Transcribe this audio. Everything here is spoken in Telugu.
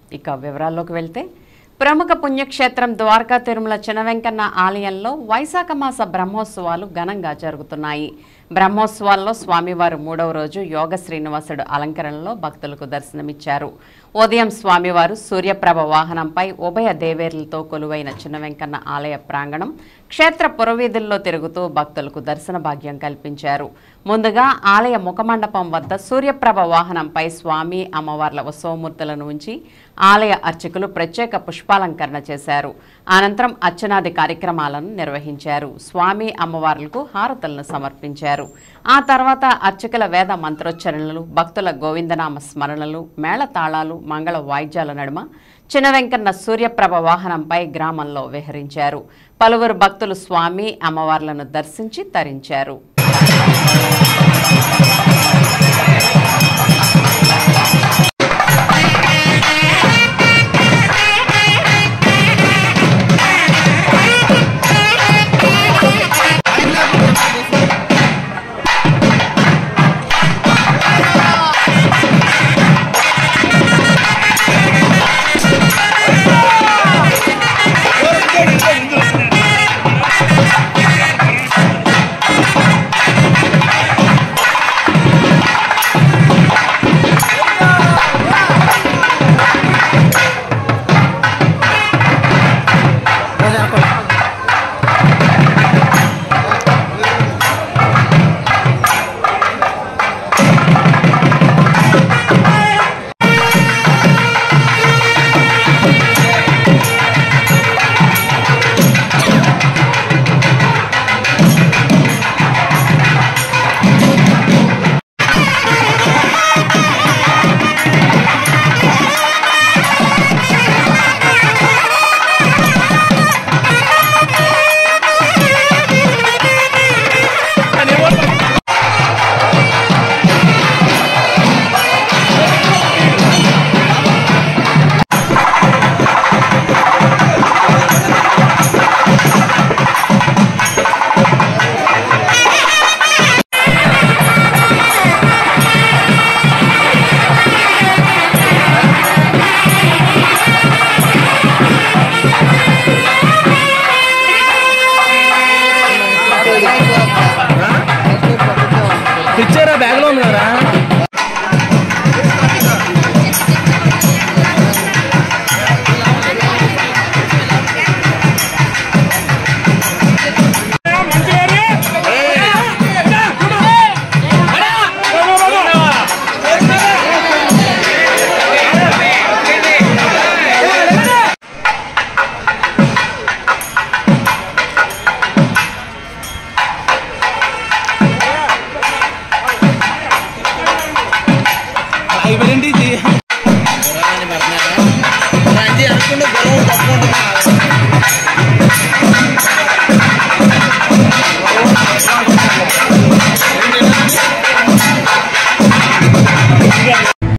ఇక వివరాల్లోకి వెళ్తే ప్రముఖ పుణ్యక్షేత్రం ద్వారకా తిరుమల చినవెంకన్న ఆలయంలో వైశాఖ మాస బ్రహ్మోత్సవాలు ఘనంగా జరుగుతున్నాయి. బ్రహ్మోత్సవాల్లో స్వామివారు 3వ రోజు యోగ శ్రీనివాసుడు అలంకరణలో భక్తులకు దర్శనమిచ్చారు. ఉదయం స్వామివారు సూర్యప్రభ వాహనంపై ఉభయ దేవేర్లతో కొలువైన చినవెంకన్న ఆలయ ప్రాంగణం క్షేత్ర పురవీధుల్లో తిరుగుతూ భక్తులకు దర్శన భాగ్యం కల్పించారు. ముందుగా ఆలయ ముఖమండపం వద్ద సూర్యప్రభ వాహనంపై స్వామి అమ్మవార్ల ఉత్సవమూర్తులను ఉంచి ఆలయ అర్చకులు ప్రత్యేక పుష్పాలంకరణ చేశారు. అనంతరం అర్చనాది కార్యక్రమాలను నిర్వహించారు. స్వామి అమ్మవార్లకు హారతులను సమర్పించారు. ఆ తర్వాత అర్చకుల వేద మంత్రోచ్చరణలు, భక్తుల గోవిందనామ స్మరణలు, మేళతాళాలు, మంగళ వాయిద్యాల నడుమ చినవెంకన్న సూర్యప్రభ వాహనంపై గ్రామంలో విహరించారు. పలువురు భక్తులు స్వామి అమ్మవార్లను దర్శించి తరించారు. పిక్చర్ బ్యాగ్ లో ఉంది కదా.